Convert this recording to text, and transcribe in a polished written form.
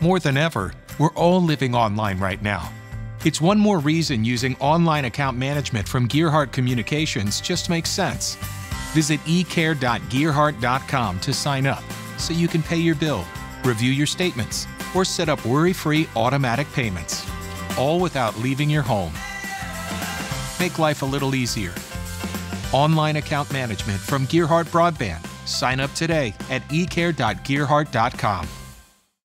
More than ever, we're all living online right now. It's one more reason using online account management from Gearheart Communications just makes sense. Visit ecare.gearheart.com to sign up so you can pay your bill, review your statements, or set up worry-free automatic payments, all without leaving your home. Make life a little easier. Online account management from Gearheart Broadband. Sign up today at ecare.gearheart.com.